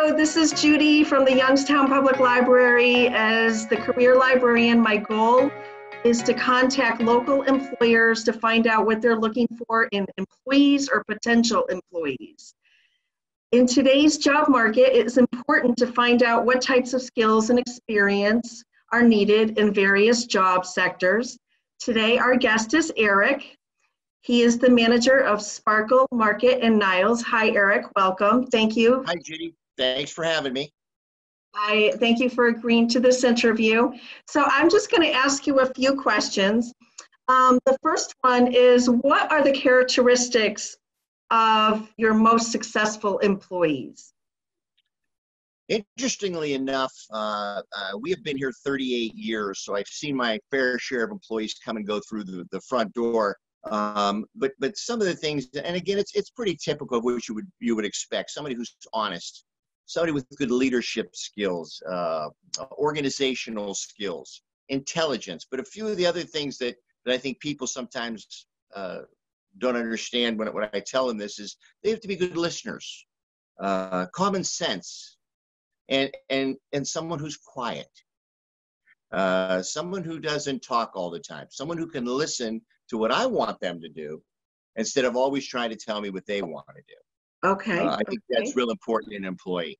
Hello, this is Judy from the Youngstown Public Library. As the career librarian, my goal is to contact local employers to find out what they're looking for in employees or potential employees. In today's job market, it's important to find out what types of skills and experience are needed in various job sectors. Today, our guest is Eric. He is the manager of Sparkle Market in Niles. Hi, Eric. Welcome. Thank you. Hi, Judy. Thanks for having me. I thank you for agreeing to this interview. So I'm just going to ask you a few questions. The first one is, what are the characteristics of your most successful employees? Interestingly enough, we have been here 38 years, so I've seen my fair share of employees come and go through the front door. But some of the things, and again, it's pretty typical of what you would expect. Somebody who's honest, somebody with good leadership skills, organizational skills, intelligence. But a few of the other things that I think people sometimes don't understand when I tell them this is they have to be good listeners, common sense, and someone who's quiet, someone who doesn't talk all the time, someone who can listen to what I want them to do instead of always trying to tell me what they want to do. Okay. I think that's real important in an employee.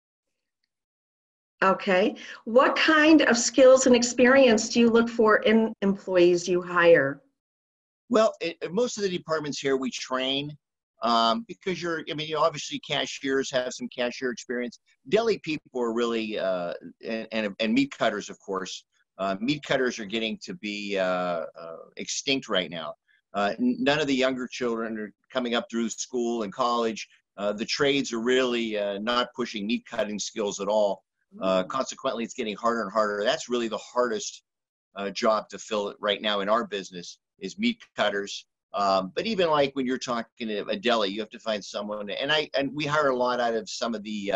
Okay. What kind of skills and experience do you look for in employees you hire? Well, most of the departments here we train because obviously cashiers have some cashier experience. Deli people are really, and meat cutters, of course. Meat cutters are getting to be extinct right now. None of the younger children are coming up through school and college. The trades are really not pushing meat cutting skills at all. Consequently, it's getting harder and harder. That's really the hardest job to fill right now in our business is meat cutters. But even like when you're talking to a deli, you have to find someone. And we hire a lot out of some of the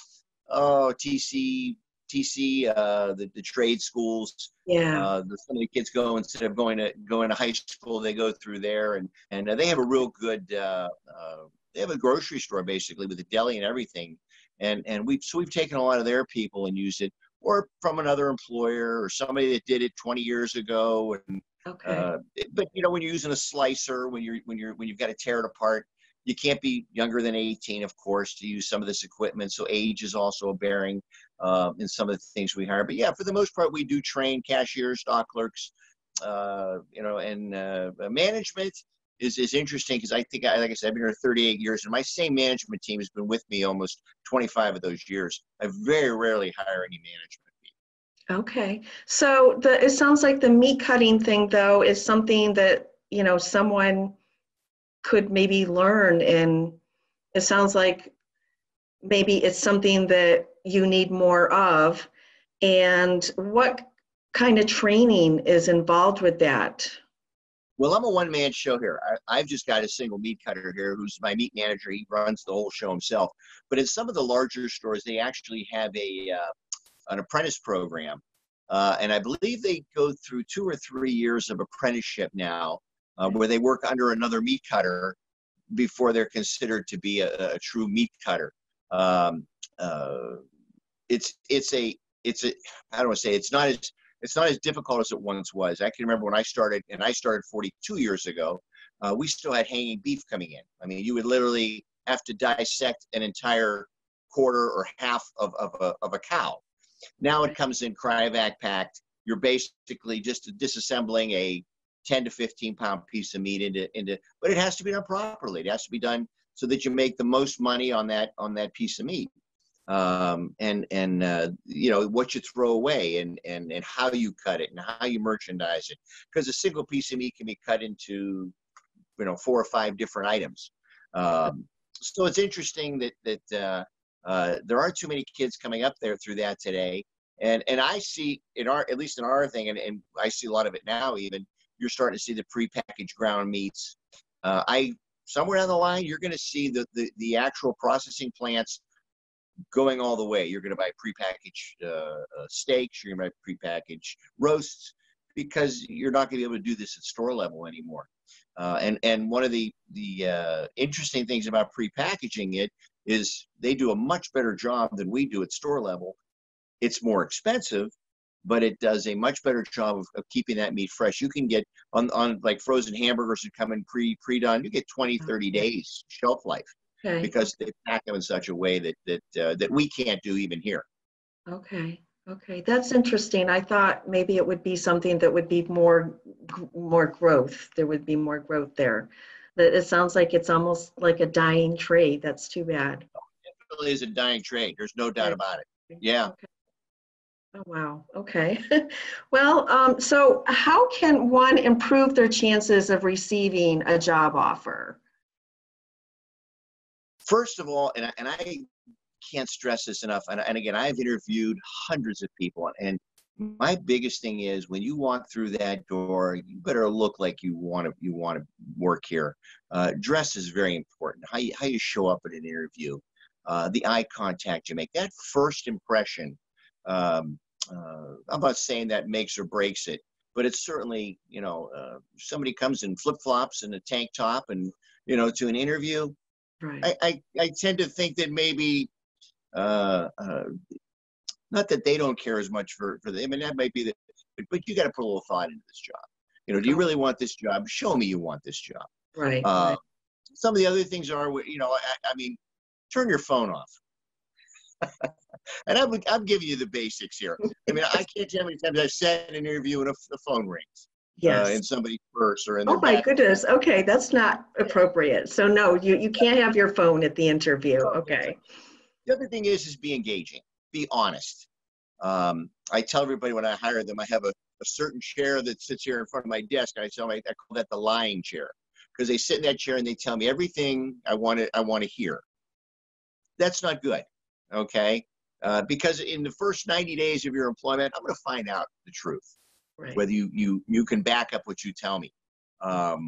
TC, the trade schools. Yeah. Some of the kids go, instead of going to high school, they go through there, and they have a real good. They have a grocery store basically with a deli and everything, and we've taken a lot of their people and used it, or from another employer or somebody that did it 20 years ago. And Okay. but when you're using a slicer, when you've got to tear it apart, you can't be younger than 18, of course, to use some of this equipment. So age is also a bearing in some of the things we hire. But yeah, for the most part, we do train cashiers, stock clerks, and management is interesting because I think, like I said, I've been here 38 years, and my same management team has been with me almost 25 of those years. I very rarely hire any management people. Okay. So it sounds like the meat cutting thing, though, is something that, someone could maybe learn, and it sounds like maybe it's something that you need more of. And what kind of training is involved with that? Well, I'm a one-man show here. I've just got a single meat cutter here who's my meat manager. He runs the whole show himself. But in some of the larger stores, they actually have an apprentice program. And I believe they go through 2 or 3 years of apprenticeship now, where they work under another meat cutter before they're considered to be a true meat cutter. It's not as difficult as it once was. I can remember when I started, and I started 42 years ago, we still had hanging beef coming in. I mean, you would literally have to dissect an entire quarter or half of a cow. Now it comes in cryovac packed. You're basically just disassembling a 10 to 15 pound piece of meat but it has to be done properly. It has to be done so that you make the most money on that piece of meat. What you throw away and how you cut it and how you merchandise it, because a single piece of meat can be cut into 4 or 5 different items. So it's interesting that there aren't too many kids coming up there through that today, and I see at least in our thing, and I see a lot of it now. Even you're starting to see the prepackaged ground meats. Somewhere down the line, you're going to see the actual processing plants going all the way. You're going to buy prepackaged steaks. You're going to buy prepackaged roasts, because you're not going to be able to do this at store level anymore. And one of the interesting things about prepackaging it is they do a much better job than we do at store level. It's more expensive, but it does a much better job of keeping that meat fresh. You can get on like frozen hamburgers that come in pre-done, you get 20, 30 days shelf life because they pack them in such a way that we can't do even here. Okay. Okay. That's interesting. I thought maybe it would be something that would be more growth. There would be more growth there. But it sounds like it's almost like a dying trade. That's too bad. It really is a dying trade. There's no doubt about it. Yeah. Okay. Oh, wow. Okay. Well, so how can one improve their chances of receiving a job offer? First of all, and I can't stress this enough, and again, I've interviewed hundreds of people, and my biggest thing is when you walk through that door, you better look like you want to work here. Dress is very important. How you show up at an interview, the eye contact you make, that first impression. I'm not saying that makes or breaks it, but it's certainly, somebody comes in flip-flops and a tank top and, to an interview. Right. I tend to think that maybe, not that they don't care as much for them. I mean, that might be but you got to put a little thought into this job. Do you really want this job? Show me you want this job. Right. Some of the other things are, I mean, turn your phone off. And I'm giving you the basics here. I mean, I can't tell how many times I've sat in an interview and the phone rings. Yes. In somebody's purse or in their Oh my back. goodness. Okay, that's not appropriate. So no, you can't have your phone at the interview. Okay. The other thing is be engaging. Be honest. I tell everybody when I hire them, I have a certain chair that sits here in front of my desk. I tell them I call that the lying chair because they sit in that chair and they tell me everything I want to hear. That's not good. Okay. Because in the first 90 days of your employment, I'm going to find out the truth, right. Whether you can back up what you tell me. I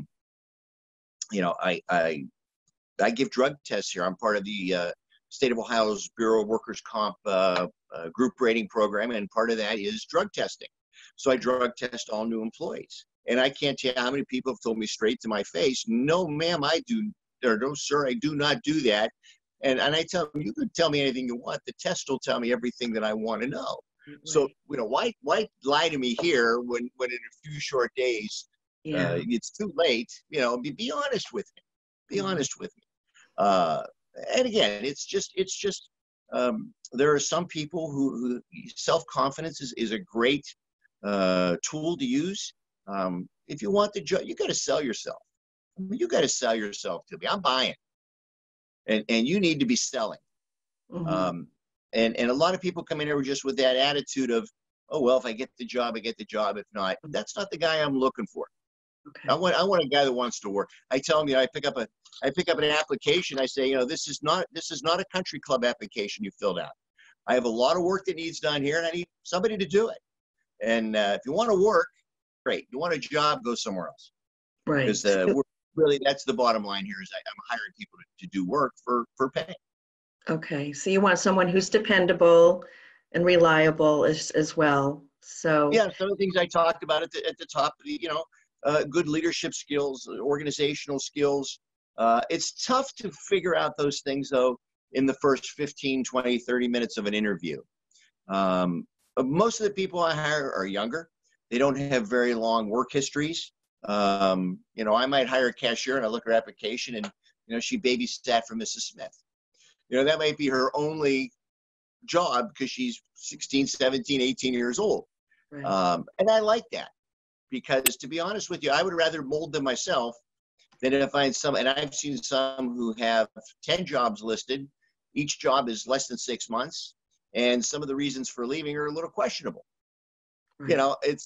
give drug tests here. I'm part of the State of Ohio's Bureau of Workers' Comp group rating program, and part of that is drug testing. So I drug test all new employees, and I can't tell you how many people have told me straight to my face, "No, ma'am, I do," or "No, sir, I do not do that." And I tell them, you can tell me anything you want. The test will tell me everything that I want to know. Right. So, why lie to me here when in a few short days, it's too late? Be honest with me. Be honest with me. And again, it's just there are some people who self-confidence is a great tool to use. If you want the job, you got to sell yourself. I mean, you got to sell yourself to me. I'm buying. And you need to be selling. Mm-hmm. And a lot of people come in here just with that attitude of, oh, well, if I get the job, I get the job. If not, that's not the guy I'm looking for. Okay. I want a guy that wants to work. I tell them, I pick up an application. I say, this is not a country club application you filled out. I have a lot of work that needs done here, and I need somebody to do it. And if you want to work, great. You want a job, go somewhere else. Right. Because really, that's the bottom line here is I'm hiring people to do work for pay. Okay. So you want someone who's dependable and reliable as well. So yeah, some of the things I talked about at the top, good leadership skills, organizational skills. It's tough to figure out those things, though, in the first 15, 20, 30 minutes of an interview. Most of the people I hire are younger. They don't have very long work histories. I might hire a cashier and I look at her application and, she babysat for Mrs. Smith. That might be her only job because she's 16, 17, 18 years old. Right. And I like that because to be honest with you, I would rather mold them myself than if I find some, and I've seen some who have 10 jobs listed. Each job is less than 6 months. And some of the reasons for leaving are a little questionable. Right.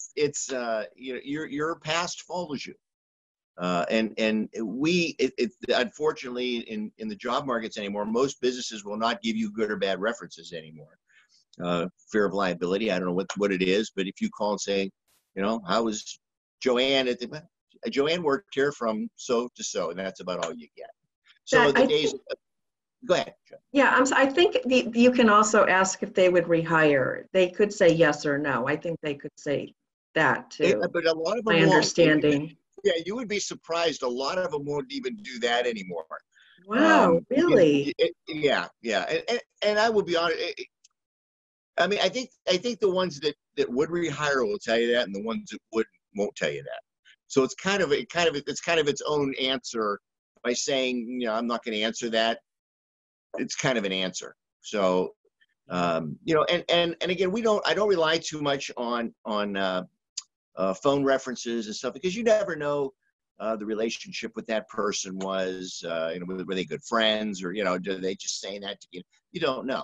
Your past follows you. And unfortunately in the job markets anymore, most businesses will not give you good or bad references anymore. Fear of liability. I don't know what it is, but if you call and say, how was Joanne Joanne worked here from so to so, and that's about all you get. So go ahead. Yeah, I think you can also ask if they would rehire. They could say yes or no. I think they could say that too. But a lot of them my understanding. Yeah, you would be surprised. A lot of them won't even do that anymore. Wow, really? Yeah, yeah. And I will be honest. I mean, I think the ones that would rehire will tell you that, and the ones that won't tell you that. So it's kind of its own answer by saying, I'm not going to answer that. It's kind of an answer. So, and again, I don't rely too much on phone references and stuff, because you never know the relationship with that person was. Were they good friends, or do they just saying that to you? You don't know.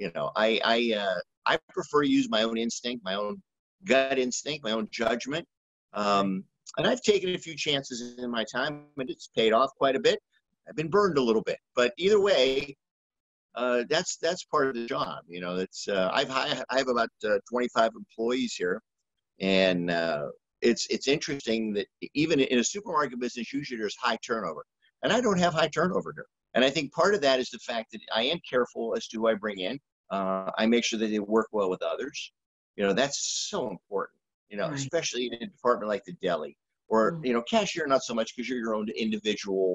I prefer to use my own instinct, my own gut instinct, my own judgment. And I've taken a few chances in my time, and it's paid off quite a bit. I've been burned a little bit, but either way, that's part of the job. I have about 25 employees here, and it's interesting that even in a supermarket business, usually there's high turnover, and I don't have high turnover here. And I think part of that is the fact that I am careful as to who I bring in. I make sure that they work well with others. That's so important. Right. Especially in a department like the deli, or cashier, not so much, because you're your own individual.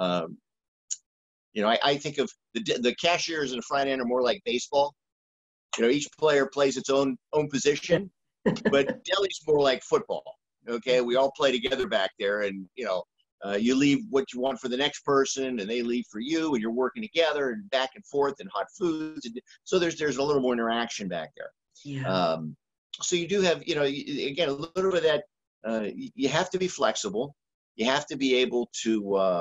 I think of the cashiers and the front end are more like baseball. Each player plays its own position, but deli's more like football. Okay, we all play together back there, and you leave what you want for the next person, and they leave for you, and you're working together and back and forth, and hot foods, and so there's a little more interaction back there. Yeah. So you do have, again, a little bit of that. You have to be flexible. You have to be able to,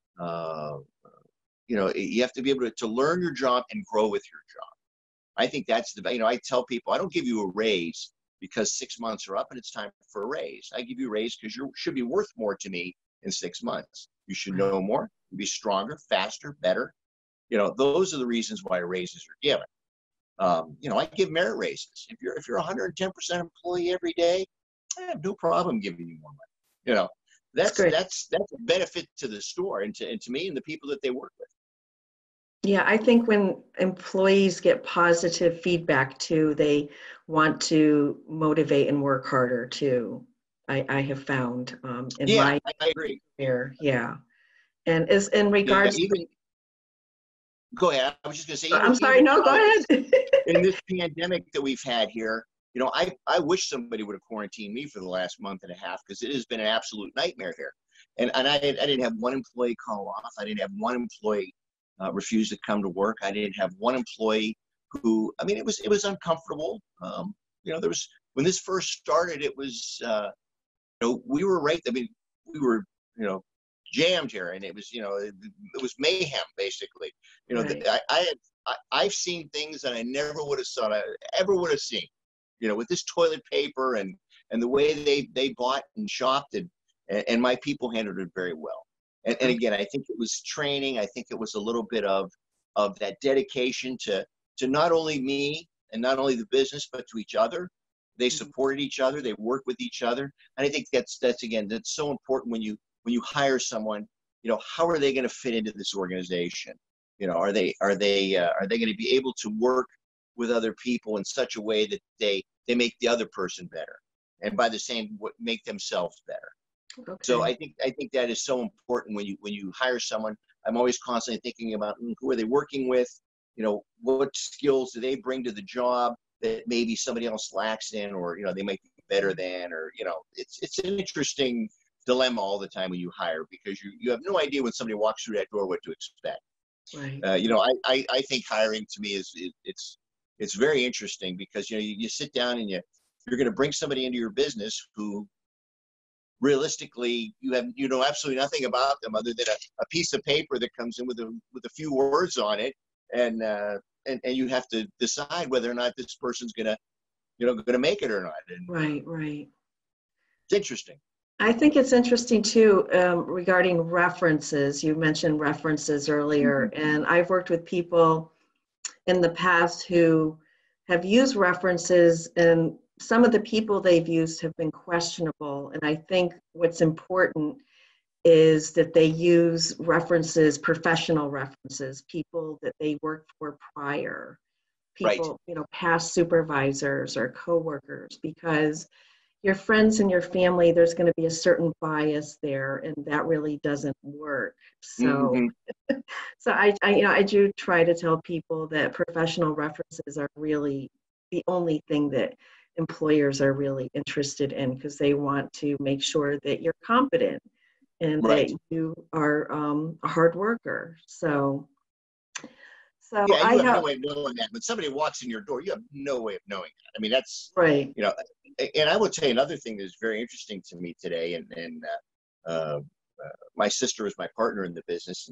you have to be able to learn your job and grow with your job. I think that's I tell people, I don't give you a raise because 6 months are up and it's time for a raise. I give you a raise because you should be worth more to me in 6 months. You should know more, be stronger, faster, better. Those are the reasons why raises are given. I give merit raises. If you're 110% employee every day, I have no problem giving you more money. That's a benefit to the store and to me and the people that they work with. Yeah, I think when employees get positive feedback too, they want to motivate and work harder too. I have found in my I agree. career. Yeah, and is in regards. Go ahead. I was just going to say. I'm sorry. No, go ahead. In this pandemic that we've had here, I wish somebody would have quarantined me for the last month and a half, because it has been an absolute nightmare here. And I didn't have one employee call off. I didn't have one employee refuse to come to work. I didn't have one employee who. I mean, it was uncomfortable. There was, when this first started, it was we were right. I mean, we were jammed here, and it was it was mayhem basically. Right. I've seen things that I never would have thought I ever would have seen. With this toilet paper and the way they bought and shopped, and my people handled it very well. And again, I think it was training. I think it was a little bit of that dedication to not only me and not only the business, but to each other. They supported each other. They worked with each other. And I think that's so important when you hire someone. How are they going to fit into this organization? Are they going to be able to work with other people in such a way that they make the other person better, and by the same make themselves better? Okay. So I think that is so important when you hire someone. I'm always constantly thinking about who are they working with, what skills do they bring to the job that maybe somebody else lacks in, or they might be better than, or it's an interesting dilemma all the time when you hire, because you have no idea when somebody walks through that door what to expect. Right. I think hiring to me it's very interesting, because you sit down and you're going to bring somebody into your business who realistically you know absolutely nothing about them other than a piece of paper that comes in with a few words on it, and you have to decide whether or not this person's gonna make it or not. And right. It's interesting. I think it's interesting too, regarding references. You mentioned references earlier, and I've worked with people in the past who have used references, and some of the people they've used have been questionable. And I think what's important is that they use references, professional references, people that they worked for prior, people, past supervisors or coworkers, because your friends and your family, there's going to be a certain bias there, and that really doesn't work. So, Hmm. I do try to tell people that professional references are really the only thing that employers are really interested in, because they want to make sure that you're competent and that Right. you are a hard worker. So Yeah, I you have no have, way of knowing that. When somebody walks in your door, you have no way of knowing that. I mean, that's, right. you know, and I will tell you another thing that's very interesting to me today. And my sister is my partner in the business,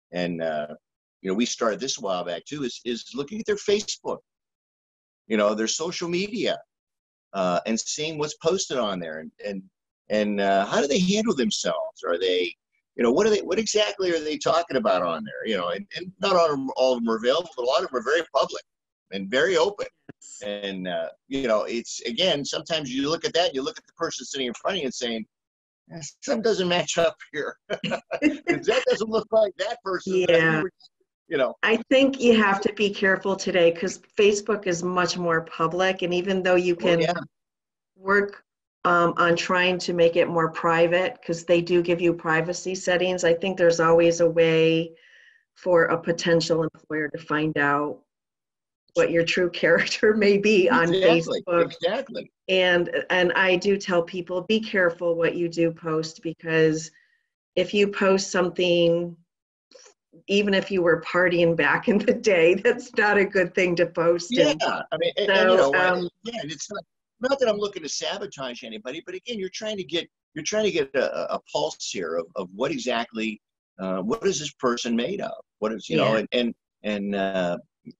and we started this a while back too. Is looking at their Facebook, their social media, and seeing what's posted on there, and how do they handle themselves? Are they, what exactly are they talking about on there? And not all of them are available, but a lot of them are very public and very open. And it's, again, sometimes you look at that, you look at the person sitting in front of you and saying, something doesn't match up here. Because that doesn't look like that person that you Yeah. were. I think you have to be careful today, because Facebook is much more public. And even though you Oh can yeah. work on trying to make it more private, because they do give you privacy settings, I think there's always a way for a potential employer to find out what your true character may be on Exactly. Facebook. Exactly. And I do tell people, be careful what you do post, because if you post something, even if you were partying back in the day, that's not a good thing to post. Yeah, And I mean, and so, yeah, and it's not that I'm looking to sabotage anybody, but again, you're trying to get a pulse here of what exactly, what is this person made of? What is, yeah, and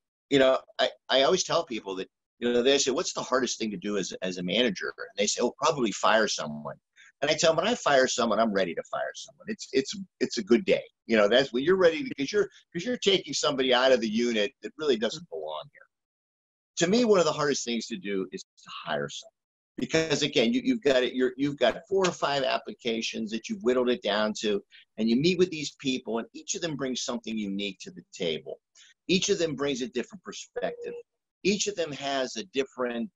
I always tell people that, they say, what's the hardest thing to do as a manager? And they say, oh, probably fire someone. And I tell them, when I fire someone, I'm ready to fire someone. It's a good day. That's when you're ready, because you're taking somebody out of the unit that really doesn't belong here. To me, one of the hardest things to do is to hire someone, because again, you've got 4 or 5 applications that you've whittled it down to, and you meet with these people, and each of them brings something unique to the table. Each of them brings a different perspective. Each of them has a different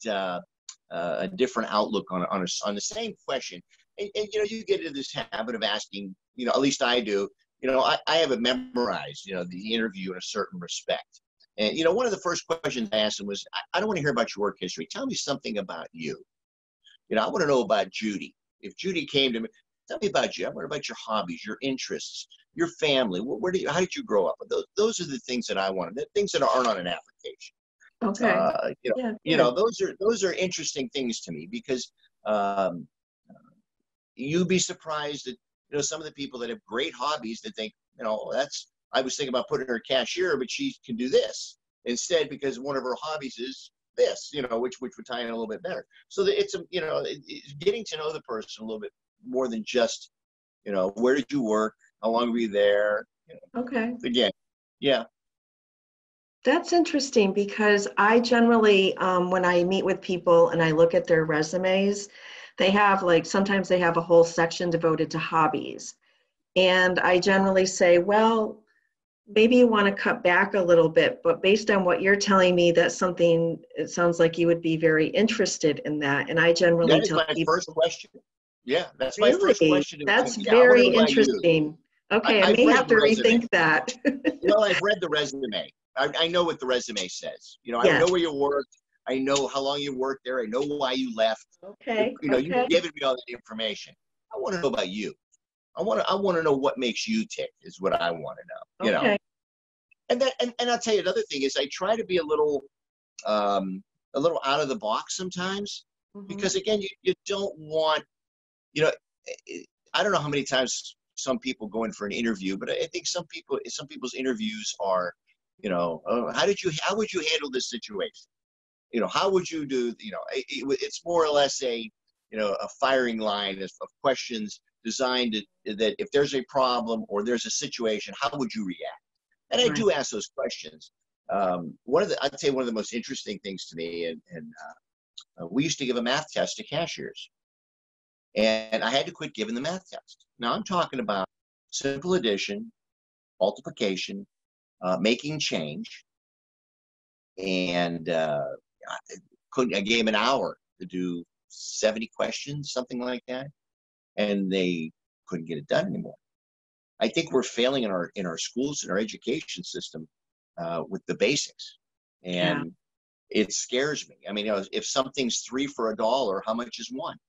outlook on the same question. And you get into this habit of asking, at least I do. I have it memorized, the interview in a certain respect. And one of the first questions I asked him was, I don't want to hear about your work history. Tell me something about you. I want to know about Judy. If Judy came to me, tell me about you. I want to know about your hobbies, your interests, your family. How did you grow up? Those are the things that I wanted. The things that aren't on an application. okay, yeah, yeah, Those are interesting things to me, because um, you'd be surprised that some of the people that have great hobbies that think, I was thinking about putting her cashier, but she can do this instead, because one of her hobbies is this, which would tie in a little bit better. So that it's getting to know the person a little bit more than just, where did you work, how long were you there, okay. again, yeah. That's interesting, because I generally, when I meet with people and I look at their resumes, they have, like, sometimes they have a whole section devoted to hobbies. And I generally say, well, maybe you want to cut back a little bit, but based on what you're telling me, that's something, it sounds like you would be very interested in that. And I generally That is tell my people, first question. Yeah, that's my first really, question. that's Yeah, I want to very know about you. interesting. Okay, I I've may read have the to resume. rethink that. Well, I've read the resume. I know what the resume says. I Yes. know where you worked. I know how long you worked there. I know why you left. Okay. You've Okay. given me all that information. I want to know about you. I want to know what makes you tick, is what I want to know. Okay. And I'll tell you another thing is, I try to be a little out of the box sometimes, Mhm. because again, you don't want, you know, I don't know how many times some people go in for an interview, but I think some people's interviews are, how would you handle this situation? How would you do, it's more or less a firing line of questions designed that if there's a problem or there's a situation, how would you react? And I Right. do ask those questions. I'd say one of the most interesting things to me, and we used to give a math test to cashiers, and I had to quit giving the math test. Now I'm talking about simple addition, multiplication, making change, and I gave an hour to do 70 questions, something like that, and they couldn't get it done anymore. I think we're failing in our schools and our education system with the basics, and it scares me. I mean, if something's 3 for $1, how much is 1?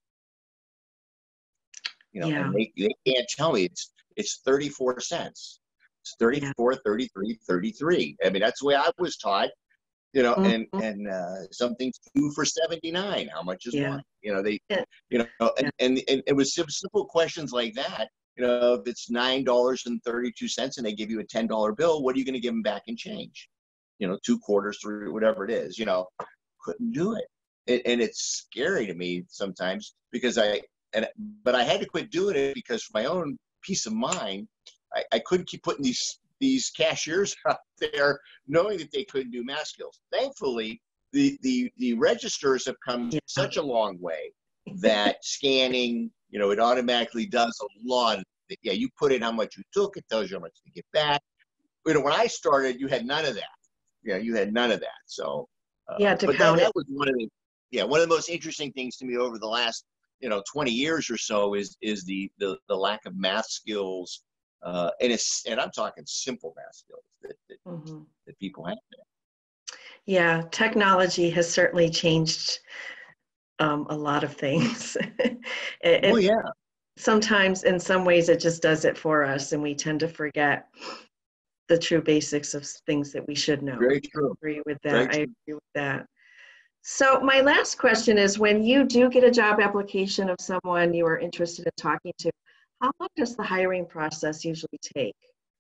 And they can't tell me it's 34 cents. It's 34, 33, 33. I mean, that's the way I was taught. And something's 2 for 79. How much is 1? And it was simple questions like that. If it's $9.32 and they give you a $10 bill, what are you going to give them back in change? 2 quarters, 3, whatever it is. Couldn't do it. And it's scary to me sometimes because but I had to quit doing it because for my own peace of mind, I couldn't keep putting these cashiers out there knowing that they couldn't do math skills. Thankfully, the registers have come such a long way that scanning, it automatically does a lot. You put in how much you took, it tells you how much to get back. When I started, you had none of that. You had none of that. So, to count that was one of the most interesting things to me over the last 20 years or so is the lack of math skills, and I'm talking simple math skills that people have there. Yeah, technology has certainly changed a lot of things. Sometimes, in some ways, it just does it for us, and we tend to forget the true basics of things that we should know. Very true. I agree with that. I agree with that. So my last question is, when you do get a job application of someone you are interested in talking to, how long does the hiring process usually take?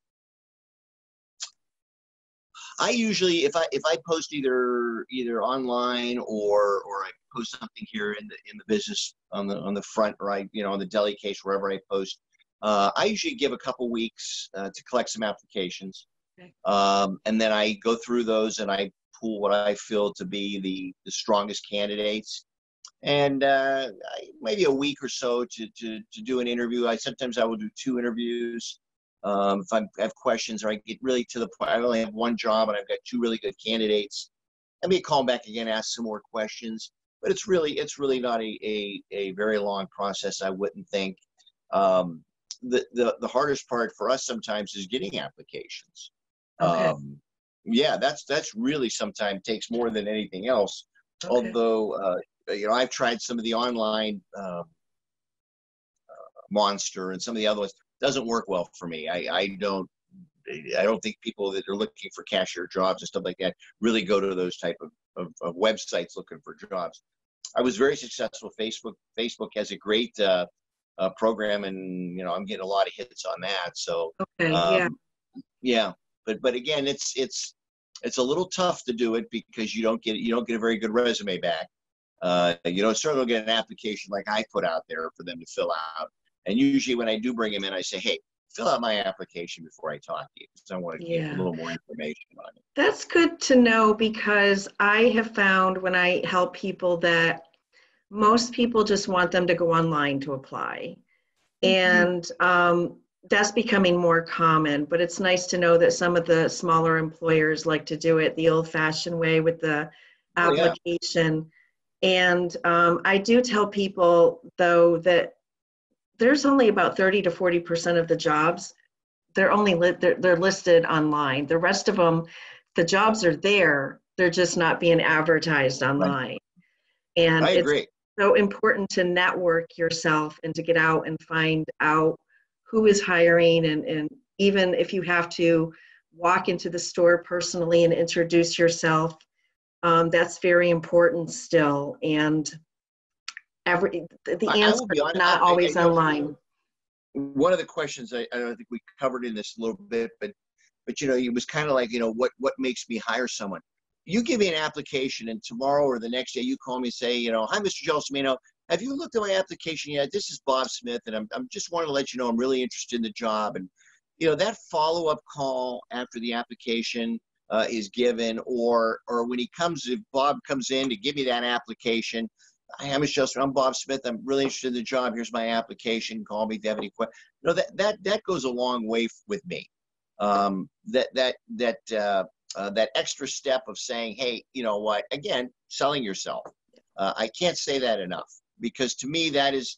I usually, if I post either online or I post something here in the business on the front, or on the deli case, wherever I post, I usually give a couple weeks to collect some applications, and then I go through those and I pool what I feel to be the strongest candidates, and maybe a week or so to do an interview. Sometimes I will do 2 interviews. If I have questions or I get really to the point, I only have 1 job and I've got 2 really good candidates, I may call back again, ask some more questions. But it's really not a very long process, I wouldn't think. The hardest part for us sometimes is getting applications. Okay. That's really sometimes takes more than anything else. Okay. Although I've tried some of the online Monster and some of the other ones. Doesn't work well for me. I don't think people that are looking for cashier jobs and stuff like that really go to those type of websites looking for jobs. I was very successful. Facebook has a great program, and I'm getting a lot of hits on that. So but again, it's a little tough to do it because you don't get a very good resume back. Certainly get an application like I put out there for them to fill out. And usually when I do bring them in, I say, hey, fill out my application before I talk to you, because I want to get a little more information on it. That's good to know, because I have found when I help people that most people just want them to go online to apply. And that's becoming more common, but it's nice to know that some of the smaller employers like to do it the old-fashioned way with the application. And I do tell people, though, that there's only about 30 to 40% of the jobs, they're listed online. The rest of them, the jobs are there, they're just not being advertised online. And I agree. It's so important to network yourself and to get out and find out who is hiring, and even if you have to walk into the store personally and introduce yourself, that's very important still. And the answer is not always online. One of the questions I don't think we covered in this a little bit, but it was kind of like, what makes me hire someone? You give me an application, and tomorrow or the next day you call me and say, hi, Mr. Gelsomino, have you looked at my application yet? This is Bob Smith, and I'm just wanting to let you know I'm really interested in the job. And that follow-up call after the application is given, or when if Bob comes in to give me that application, hi, Mr. Gelsomino, I'm Bob Smith, I'm really interested in the job, here's my application, call me if you have any questions. That goes a long way with me. That extra step of saying, hey, you know what, again, selling yourself. I can't say that enough. because to me that is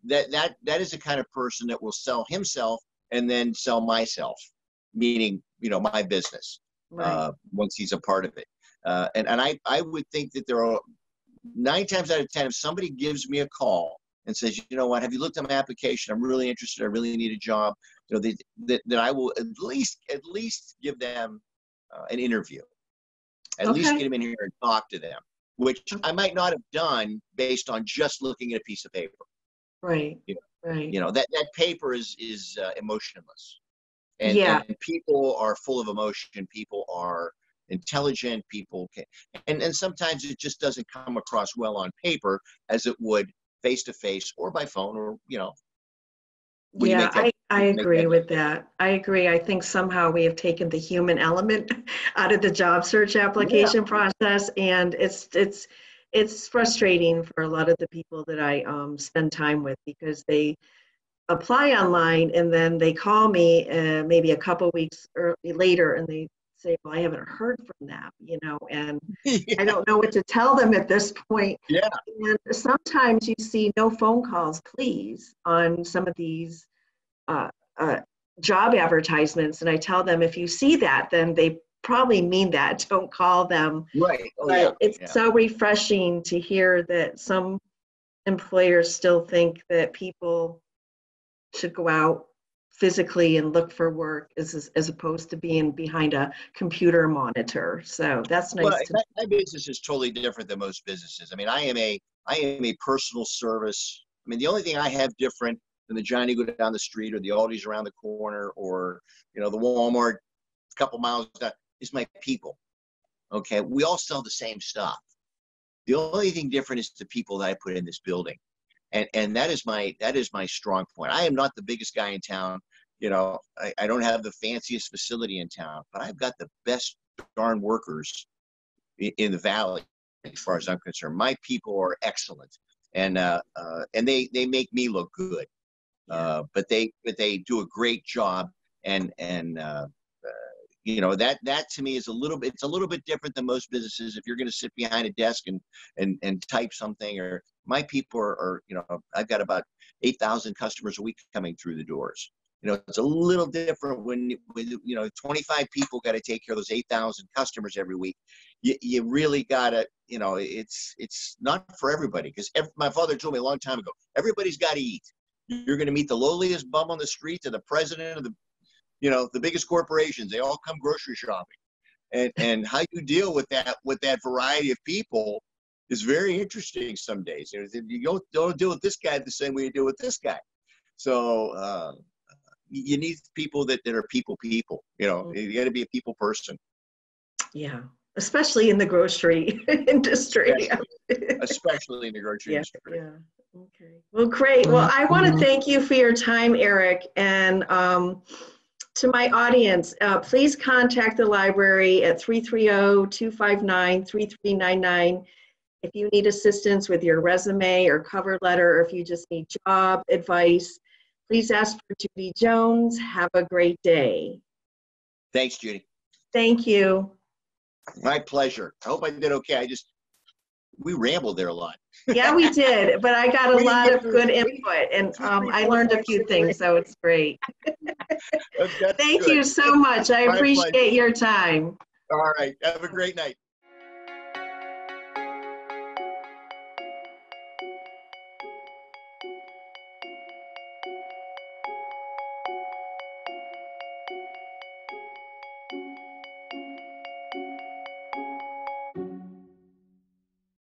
the kind of person that will sell himself and then sell myself, meaning, you know, my business, Right. once he's a part of it. And I would think that there are 9 times out of 10, if somebody gives me a call and says, you know what, have you looked at my application? I'm really interested. I really need a job. You know, that I will at least give them an interview, at least get Okay. them in here and talk to them, which I might not have done based on just looking at a piece of paper. Right. You know, Right. that paper is emotionless, Yeah. and people are full of emotion. People are intelligent. People can, and sometimes it just doesn't come across well on paper as it would face to face or by phone, or, you know, when you Yeah, make that I agree with that. I agree. I think somehow we have taken the human element out of the job search yeah. application process, and it's frustrating for a lot of the people that I spend time with, because they apply online and then they call me maybe a couple weeks later and they say, well, I haven't heard from them, you know, and I yeah. don't know what to tell them at this point. Yeah. And sometimes you see no phone calls, please, on some of these uh, uh, job advertisements. And I tell them, if you see that, then they probably mean that. Don't call them. Right. Oh yeah. But it's Yeah. so refreshing to hear that some employers still think that people should go out physically and look for work as opposed to being behind a computer monitor. So that's Well, nice to know. my business is totally different than most businesses. I mean, I am a personal service. I mean, the only thing I have different than the Johnny go down the street, or the Aldi's around the corner, or, you know, the Walmart a couple miles down, is my people. Okay, we all sell the same stuff. The only thing different is the people that I put in this building, and that is my strong point. I am not the biggest guy in town. You know, I don't have the fanciest facility in town, but I've got the best darn workers in the valley, as far as I'm concerned. My people are excellent, and they make me look good. But they do a great job, and you know, that to me is it's a little bit different than most businesses. If you're going to sit behind a desk and type something, or my people are, you know, I've got about 8,000 customers a week coming through the doors. You know, it's a little different when you know, 25 people got to take care of those 8,000 customers every week. You really got to, you know, it's not for everybody, because my father told me a long time ago, everybody's got to eat. You're going to meet the lowliest bum on the street to the president of the, you know, the biggest corporations. They all come grocery shopping, and how you deal with that variety of people is very interesting some days. You don't deal with this guy the same way you deal with this guy. So you need people that are people. You know, you got to be a people person. Yeah, especially in the grocery industry. Especially in the grocery Yeah, industry. yeah. Okay. Well, great. Well, I want to thank you for your time, Eric. And to my audience, please contact the library at 330-259-3399 if you need assistance with your resume or cover letter, or if you just need job advice. Please ask for Judy Jones. Have a great day. Thanks, Judy. Thank you. My pleasure. I hope I did okay. We rambled there a lot. Yeah, we did, but I got a We didn't lot get of through good input, and 2, 3, I 4, learned a 5, few 6, things, so it's great. That's Thank good. you so much. I My appreciate pleasure. your time. All right. Have a great night.